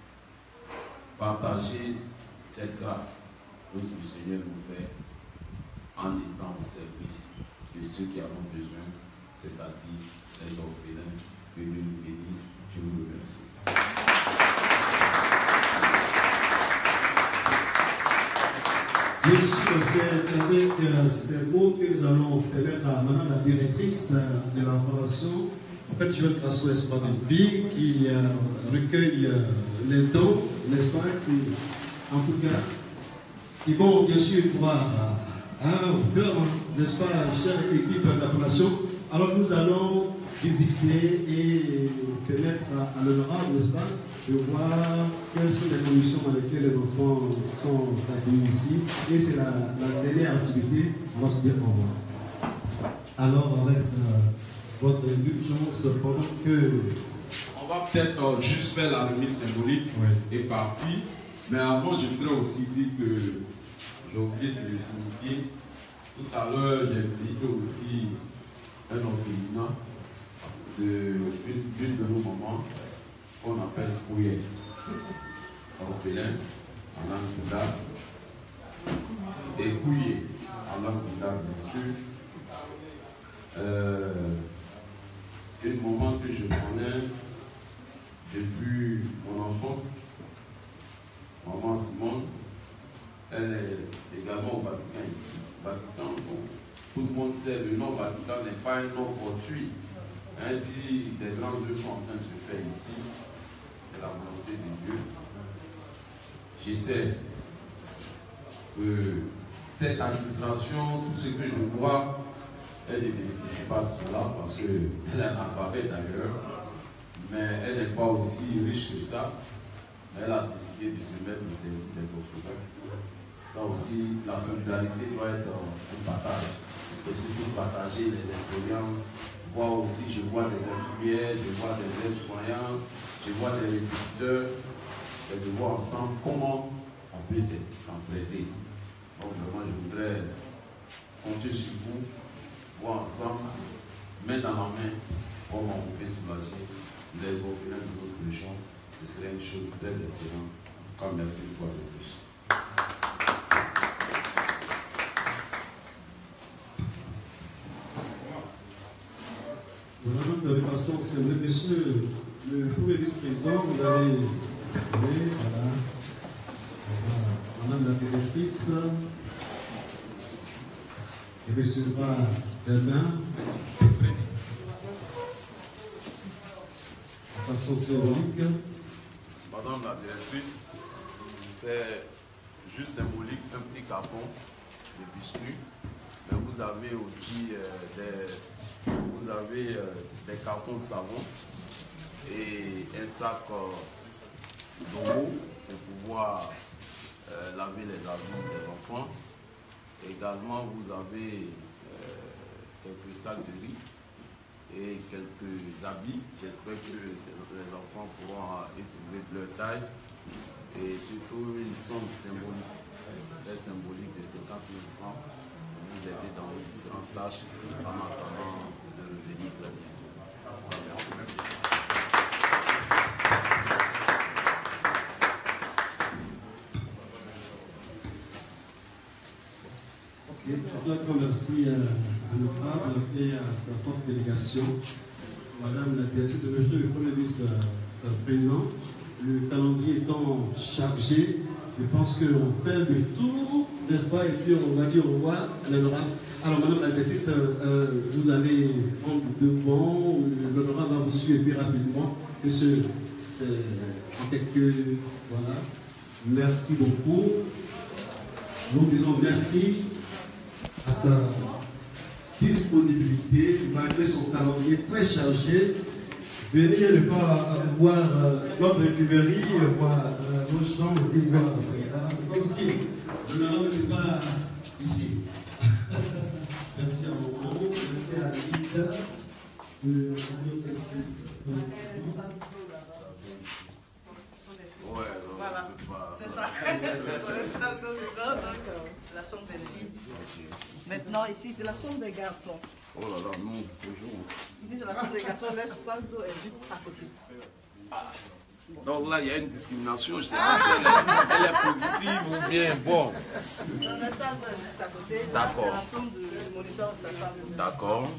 cette grâce que le Seigneur nous fait en étant au service de ceux qui en ont besoin, c'est-à-dire les orphelins. Que Dieu nous bénisse. Je vous remercie. Bien sûr, c'est avec ces mots que nous allons permettre à Madame la directrice de la fondation, en fait, je veux grâce au Espoir de vie qui recueille les dons, n'est-ce pas, qui, en tout cas, qui vont bien sûr voir au cœur, n'est-ce pas, chère équipe de la fondation. Alors nous allons visiter et permettre à l'honorable, n'est-ce pas, de voir quelles sont les conditions dans lesquelles les enfants sont accueillis ici. Et c'est la dernière activité, on va se dire au revoir. Alors, avec votre indulgence, pendant que... On va peut-être juste faire la remise symbolique et partir. Mais avant, je voudrais aussi dire que j'ai oublié de le signifier. Tout à l'heure, j'ai visité aussi un orphelinat d'une de nos mamans qu'on appelle Spouillet. Orphelin en langue Bouddha et Couillé en langue Bouddha, bien sûr. Une maman que je connais depuis mon enfance, maman Simone, elle est également au Vatican ici. Vatican, bon, tout le monde sait, le nom Vatican n'est pas un nom fortuit. Ainsi, des grands œuvres sont en train de se faire ici. C'est la volonté de Dieu. J'essaie que cette administration, tout ce que je vois, elle ne bénéficie pas de cela parce qu'elle est analphabète d'ailleurs, mais elle n'est pas aussi riche que ça. Elle a décidé de se mettre au service des orphelins. Ça aussi, la solidarité doit être un partage. Et surtout partager les expériences. Voir aussi, je vois des infirmières, je vois des aides-soignants, je vois des répétiteurs. C'est de voir ensemble comment on peut s'entraider. Donc vraiment, je voudrais compter sur vous, voir ensemble, main dans la main, comment on peut soulager les orphelins de notre région. Ce serait une chose très excellente. Encore merci une fois de plus. Madame le pasteur, c'est le monsieur, le premier vice-président, vous allez voilà. Madame la directrice, et recevra demain, de façon symbolique. Madame la directrice, c'est juste symbolique, un petit carton de biscuits, mais vous avez aussi des cartons de savon et un sac d'eau pour pouvoir laver les habits des enfants. Également, vous avez quelques sacs de riz et quelques habits. J'espère que les enfants pourront y trouver de leur taille. Et surtout une somme symbolique, très symbolique de 50 000 francs pour vous aider dans vos différentes tâches en attendant de revenir très bien. Merci. Je voudrais remercier à l'honorable et à sa forte délégation, Madame la directrice de monsieur le Premier vice-président. Le calendrier étant chargé, je pense qu'on fait le tour, n'est-ce pas, et puis on va dire au revoir à l'honorable. Alors, Madame la directrice, vous allez prendre devant, l'honorable va vous suivre et puis rapidement, que c'est quelques. Voilà. Merci beaucoup. Nous disons merci à sa disponibilité, malgré son calendrier très chargé. Venir ne pas voir notre infirmerie, voir nos chambres, et voir comme si je ne rentre pas ici. Merci à Momo, merci à Lita. Voilà, c'est ça. La chambre des filles. Maintenant, ici, c'est la chambre des garçons. Oh là là, non, toujours. Ici, c'est la chambre des garçons. Le saldo est juste à côté. Donc là, il y a une discrimination. Je ne sais pas si elle est positive ou bien bon. Le saldo est juste à côté. D'accord. C'est la chambre du moniteur de sa femme. D'accord.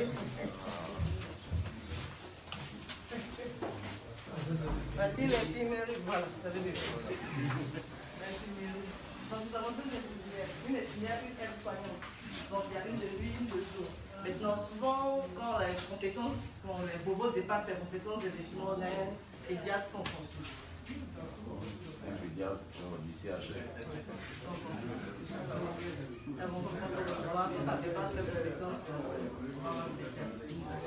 Voici l'infirmerie, voilà, vous avez vu. L'infirmerie. Donc nous avons deux infirmières, une infirmière, une aide-soignante. Donc il y a une de nuit, une de jour. Maintenant, souvent, quand les compétences, quand les bobos dépassent les compétences des infirmières, on a un pédiatre qu'on consulte. Un pédiatre du CHR. Quand ça dépasse les compétences, on va avoir un pédiatre.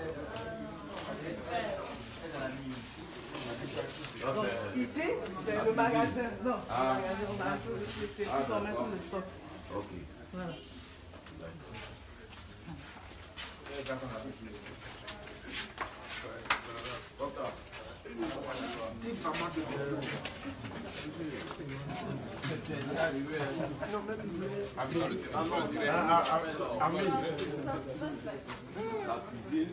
Donc, ici, c'est le magasin. Non, le magasin, on a un peu c'est quand même tout le stock. Ok. Voilà. La cuisine.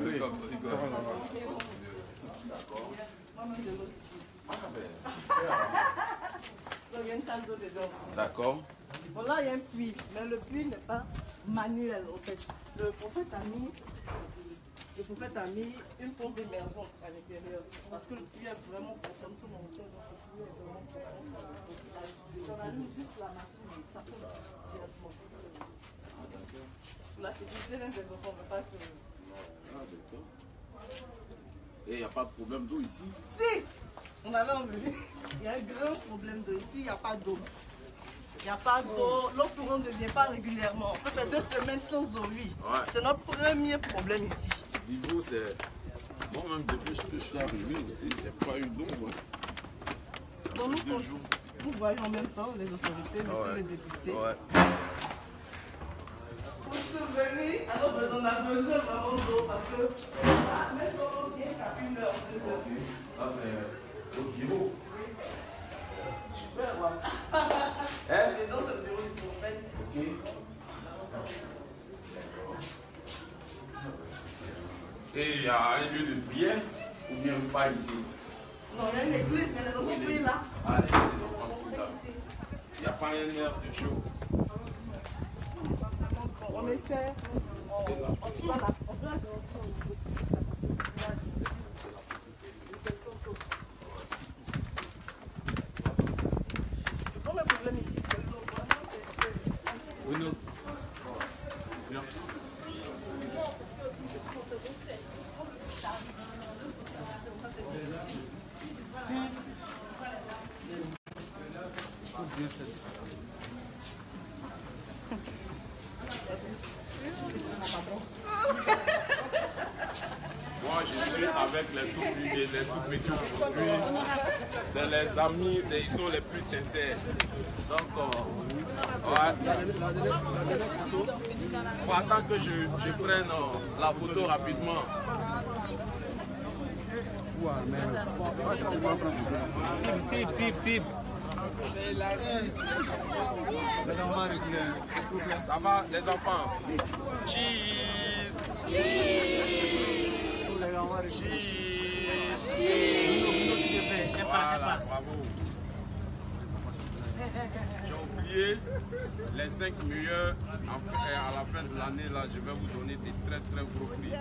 Donc il y a une salle d'eau dedans. D'accord. Bon là il y a un puits, mais le puits n'est pas manuel en fait. Le prophète a mis une pompe émergente à l'intérieur. Parce que le puits est vraiment profond sur mon cœur. Donc le puits est vraiment profond. On allume juste la machine et ça pompe directement. Pour la sécurité même des enfants, on ne veut pas que... Ah, d'accord. Et il n'y a pas de problème d'eau ici? Si! On avait envie. Il y a un grand problème d'eau. Ici, il n'y a pas d'eau. Il n'y a pas d'eau. L'eau courante ne vient pas régulièrement. On peut faire 2 semaines sans eau, oui. Ouais. C'est notre premier problème ici. L'eau, c'est... Moi-même, depuis que je suis arrivé aussi, je n'ai pas eu d'eau. Ouais. Donc nous voyons en même temps les autorités, monsieur le député. Ouais. Pour subvenir à nos besoins, on a besoin vraiment d'eau parce que même quand on vient, ça fait 1 heure, 2 heures. Ça, c'est au bureau. Oui. Super, voilà. Et donc, c'est le bureau du prophète. Ok. Et il y a un lieu de prière ou bien pas ici? Non, il y a une église, mais les enfants prient là. Ah, les enfants prient là. Il n'y a pas un air de choses. On essaie, on doit la le premier problème ici, c'est l'eau. Oui, non. Moi, je suis avec les tout petits aujourd'hui. C'est les amis, ils sont les plus sincères. Donc, ouais. Bon, attends que je prenne la photo rapidement. Tip. Ça va, les enfants? Cheese! Voilà, bravo. J'ai oublié les 5 meilleurs à la fin de l'année. Là, je vais vous donner des très gros prix.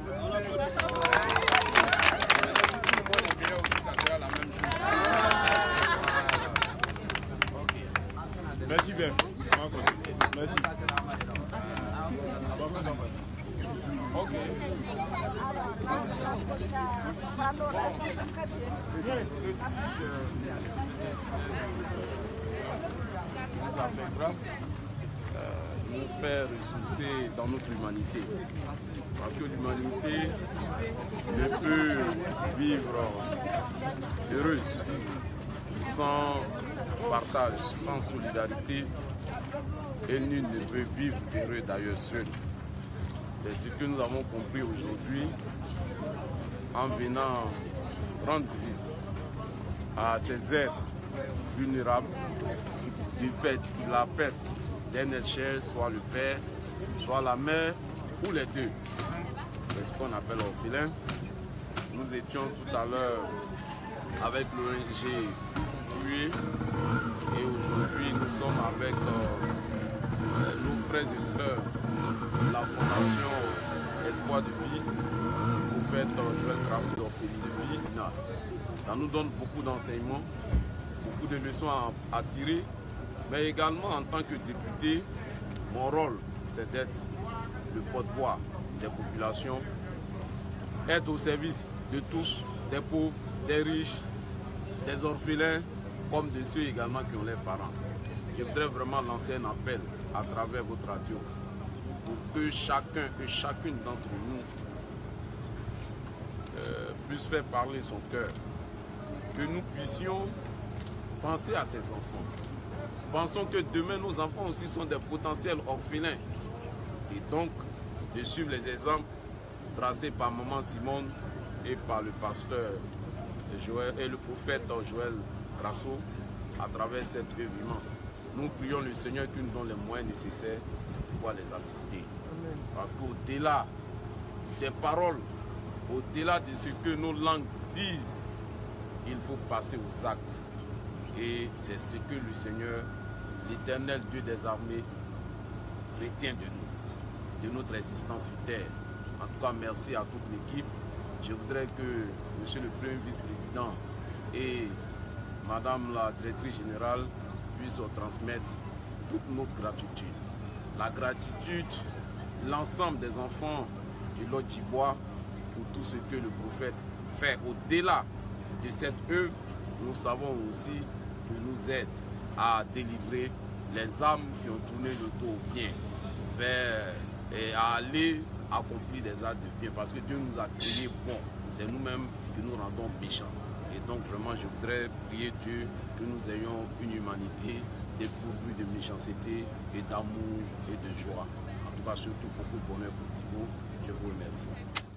Les meilleurs aussi, ça sera la même chose. Voilà. Ok. Merci bien. Merci. Ok. Ça fait grâce. nous faire ressourcer dans notre humanité. Parce que l'humanité ne peut vivre heureuse sans partage, sans solidarité, et nul ne peut vivre heureux d'ailleurs seul. C'est ce que nous avons compris aujourd'hui en venant rendre visite à ces êtres vulnérables du fait qu'ils la perte d'un être cher, soit le père, soit la mère ou les deux. C'est ce qu'on appelle orphelin. Nous étions tout à l'heure avec l'ONG Tué et aujourd'hui nous sommes avec nos frères et sœurs de la Fondation Espoir de Vie, au fait Joël Crasso d'Orpheline de Vie. Ça nous donne beaucoup d'enseignements, beaucoup de leçons à tirer, mais également en tant que député, mon rôle c'est d'être le porte-voix des populations, être au service de tous, des pauvres, des riches, des orphelins, comme de ceux également qui ont leurs parents. Je voudrais vraiment lancer un appel à travers votre radio pour que chacun et chacune d'entre nous puisse faire parler son cœur, que nous puissions penser à ces enfants. Pensons que demain nos enfants aussi sont des potentiels orphelins et donc de suivre les exemples tracés par Maman Simone et par le pasteur Joël et le prophète Joël Crasso à travers cette œuvre immense. Nous prions le Seigneur qui nous donne les moyens nécessaires pour pouvoir les assister. Parce qu'au-delà des paroles, au-delà de ce que nos langues disent, il faut passer aux actes. Et c'est ce que le Seigneur, l'Éternel Dieu des armées, retient de nous, de notre existence sur terre. En tout cas, merci à toute l'équipe. Je voudrais que Monsieur le Premier Vice-président et Madame la Directrice Générale puissent transmettre toute notre gratitude. La gratitude, l'ensemble des enfants du Lot Djibois pour tout ce que le prophète fait. Au-delà de cette œuvre, nous savons aussi qu'il nous aide à délivrer les âmes qui ont tourné le dos au bien, vers et à aller accomplir des actes de bien, parce que Dieu nous a créés bons, c'est nous-mêmes que nous rendons méchants. Et donc vraiment je voudrais prier Dieu que nous ayons une humanité dépourvue de méchanceté et d'amour et de joie. En tout cas surtout beaucoup de bonheur pour Thibaut. Je vous remercie.